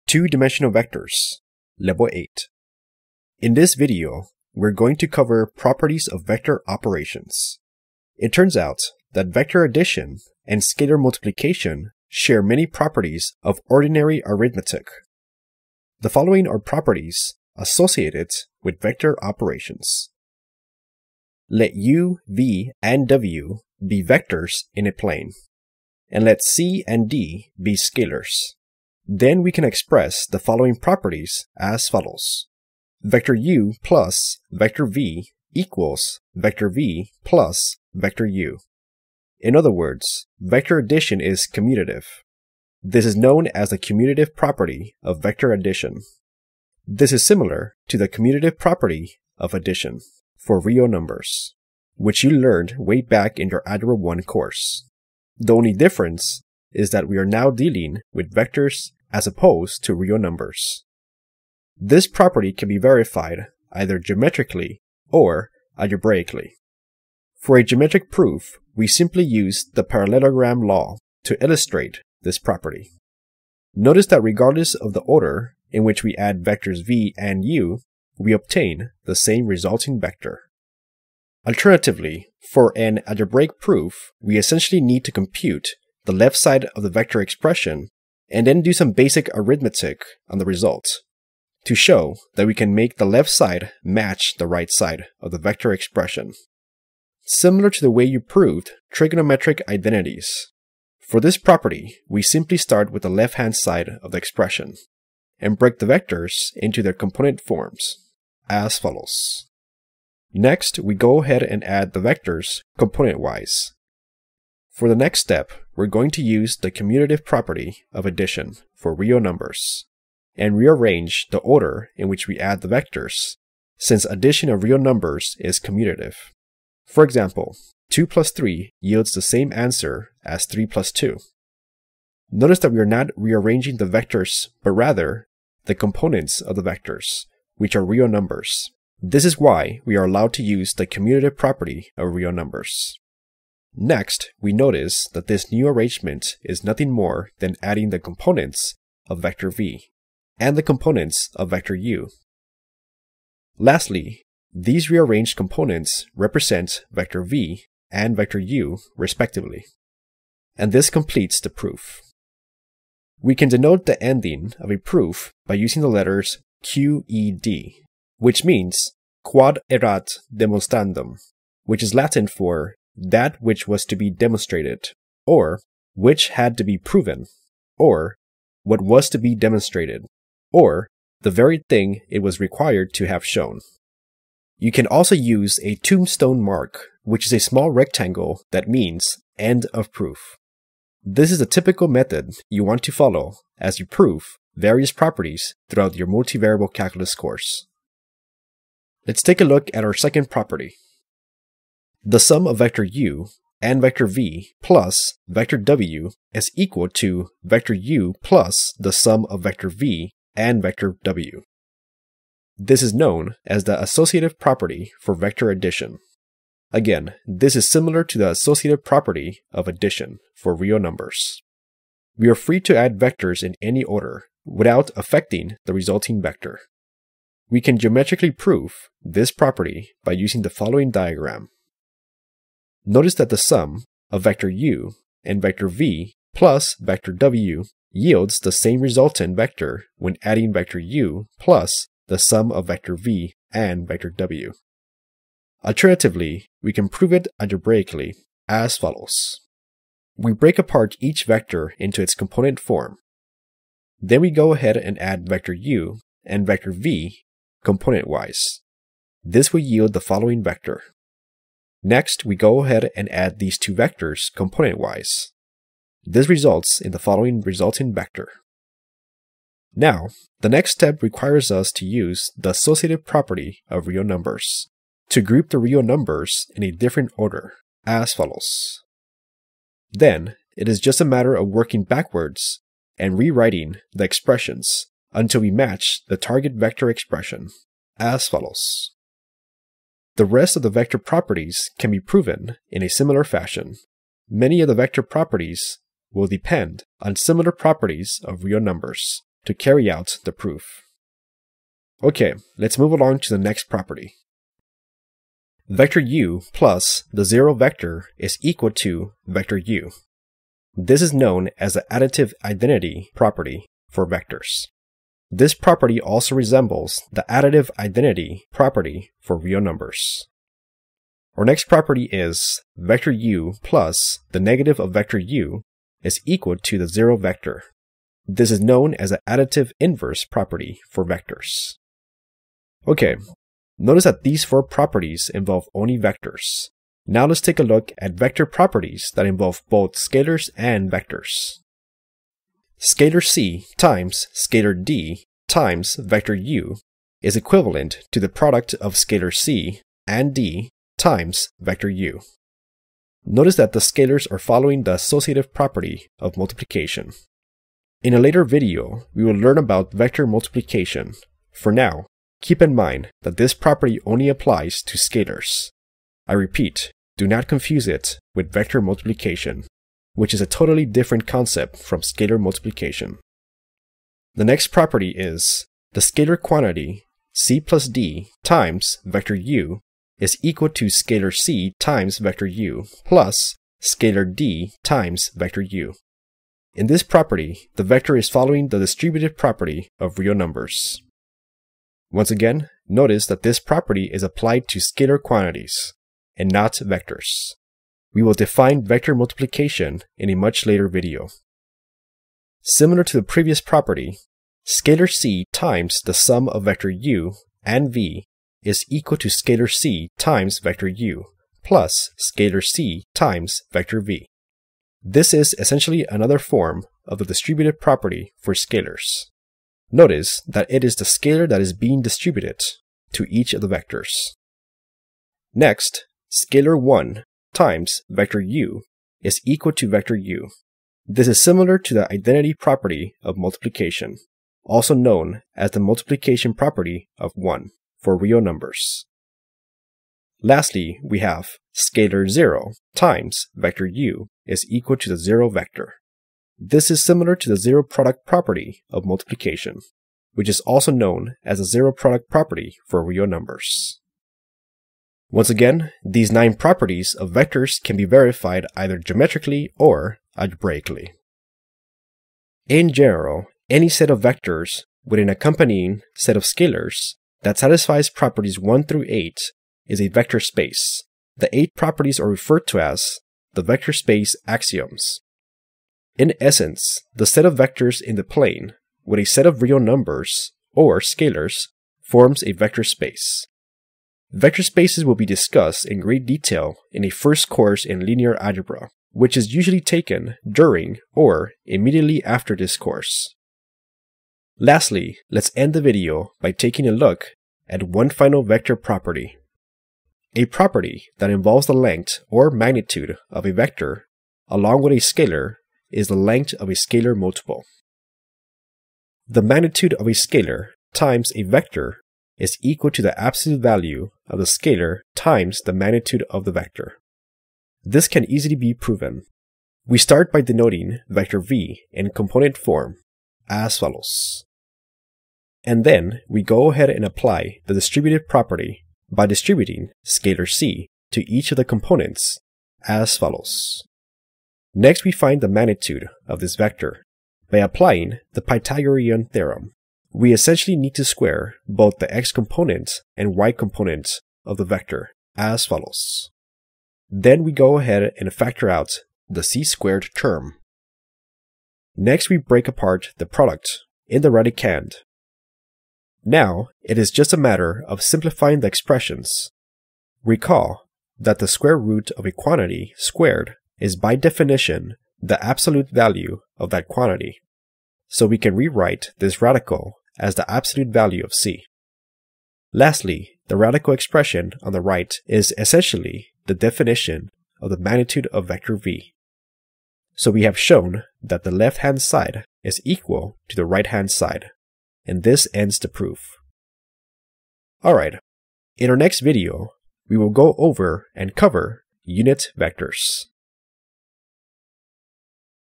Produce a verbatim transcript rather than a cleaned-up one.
Two-dimensional vectors, Level eight. In this video, we're going to cover properties of vector operations. It turns out that vector addition and scalar multiplication share many properties of ordinary arithmetic. The following are properties associated with vector operations. Let u, v, and w be vectors in a plane, and let c and d be scalars. Then we can express the following properties as follows. Vector u plus vector v equals vector v plus vector u. In other words, vector addition is commutative. This is known as the commutative property of vector addition. This is similar to the commutative property of addition for real numbers, which you learned way back in your Algebra one course. The only difference is that we are now dealing with vectors as opposed to real numbers. This property can be verified either geometrically or algebraically. For a geometric proof, we simply use the parallelogram law to illustrate this property. Notice that regardless of the order in which we add vectors v and u, we obtain the same resulting vector. Alternatively, for an algebraic proof, we essentially need to compute the left side of the vector expression and then do some basic arithmetic on the result to show that we can make the left side match the right side of the vector expression. Similar to the way you proved trigonometric identities. For this property, we simply start with the left-hand side of the expression and break the vectors into their component forms as follows. Next, we go ahead and add the vectors component-wise. For the next step, we're going to use the commutative property of addition for real numbers and rearrange the order in which we add the vectors, since addition of real numbers is commutative. For example, two plus three yields the same answer as three plus two. Notice that we are not rearranging the vectors, but rather the components of the vectors, which are real numbers. This is why we are allowed to use the commutative property of real numbers. Next, we notice that this new arrangement is nothing more than adding the components of vector v and the components of vector u. Lastly, these rearranged components represent vector v and vector u respectively. And this completes the proof. We can denote the ending of a proof by using the letters Q E D, which means quod erat demonstrandum, which is Latin for that which was to be demonstrated, or which had to be proven, or what was to be demonstrated, or the very thing it was required to have shown. You can also use a tombstone mark, which is a small rectangle that means end of proof. This is a typical method you want to follow as you prove various properties throughout your multivariable calculus course. Let's take a look at our second property. The sum of vector u and vector v plus vector w is equal to vector u plus the sum of vector v and vector w. This is known as the associative property for vector addition. Again, this is similar to the associative property of addition for real numbers. We are free to add vectors in any order without affecting the resulting vector. We can geometrically prove this property by using the following diagram. Notice that the sum of vector u and vector v plus vector w yields the same resultant vector when adding vector u plus the sum of vector v and vector w. Alternatively, we can prove it algebraically as follows. We break apart each vector into its component form. Then we go ahead and add vector u and vector v component-wise. This will yield the following vector. Next, we go ahead and add these two vectors component-wise. This results in the following resulting vector. Now, the next step requires us to use the associative property of real numbers to group the real numbers in a different order as follows. Then, it is just a matter of working backwards and rewriting the expressions until we match the target vector expression as follows. The rest of the vector properties can be proven in a similar fashion. Many of the vector properties will depend on similar properties of real numbers, to carry out the proof. Okay, let's move along to the next property. Vector u plus the zero vector is equal to vector u. This is known as the additive identity property for vectors. This property also resembles the additive identity property for real numbers. Our next property is vector u plus the negative of vector u is equal to the zero vector. This is known as the additive inverse property for vectors. Okay, notice that these four properties involve only vectors. Now let's take a look at vector properties that involve both scalars and vectors. Scalar c times scalar d times vector u is equivalent to the product of scalar c and d times vector u. Notice that the scalars are following the associative property of multiplication. In a later video, we will learn about vector multiplication. For now, keep in mind that this property only applies to scalars. I repeat, do not confuse it with vector multiplication, which is a totally different concept from scalar multiplication. The next property is the scalar quantity c plus d times vector u is equal to scalar c times vector u plus scalar d times vector u. In this property, the vector is following the distributive property of real numbers. Once again, notice that this property is applied to scalar quantities and not vectors. We will define vector multiplication in a much later video. Similar to the previous property, scalar c times the sum of vector u and v is equal to scalar c times vector u plus scalar c times vector v. This is essentially another form of the distributive property for scalars. Notice that it is the scalar that is being distributed to each of the vectors. Next, scalar one times vector u is equal to vector u. This is similar to the identity property of multiplication, also known as the multiplication property of one for real numbers. Lastly, we have scalar zero times vector u is equal to the zero vector. This is similar to the zero product property of multiplication, which is also known as the zero product property for real numbers. Once again, these nine properties of vectors can be verified either geometrically or algebraically. In general, any set of vectors with an accompanying set of scalars that satisfies properties one through eight is a vector space. The eight properties are referred to as the vector space axioms. In essence, the set of vectors in the plane with a set of real numbers, or scalars, forms a vector space. Vector spaces will be discussed in great detail in a first course in linear algebra, which is usually taken during or immediately after this course. Lastly, let's end the video by taking a look at one final vector property. A property that involves the length or magnitude of a vector along with a scalar is the length of a scalar multiple. The magnitude of a scalar times a vector is equal to the absolute value of the scalar times the magnitude of the vector. This can easily be proven. We start by denoting vector v in component form as follows. And then we go ahead and apply the distributive property by distributing scalar c to each of the components as follows. Next, we find the magnitude of this vector by applying the Pythagorean theorem. We essentially need to square both the x component and y component of the vector as follows. Then we go ahead and factor out the c squared term. Next, we break apart the product in the radicand. Now, it is just a matter of simplifying the expressions. Recall that the square root of a quantity squared is by definition the absolute value of that quantity, so we can rewrite this radical as the absolute value of c. Lastly, the radical expression on the right is essentially the definition of the magnitude of vector v. So we have shown that the left-hand side is equal to the right-hand side, and this ends the proof. Alright, in our next video, we will go over and cover unit vectors.